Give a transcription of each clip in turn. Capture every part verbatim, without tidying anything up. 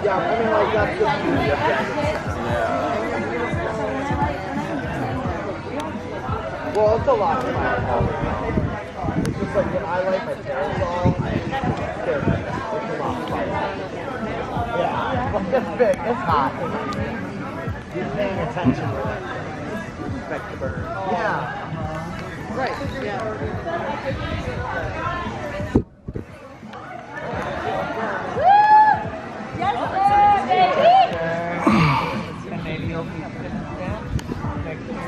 Yeah, I mean, like, that's the beauty of that. Yeah. Well, it's a lot of fun. It's just like when I light my parasol, it's a lot of fun. Yeah, it's big, it's hot. You're paying attention with it. Respect the bird. Yeah. Right, yeah. Maybe you'll be next year.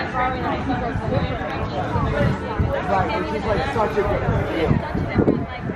Right, which is like such a good deal.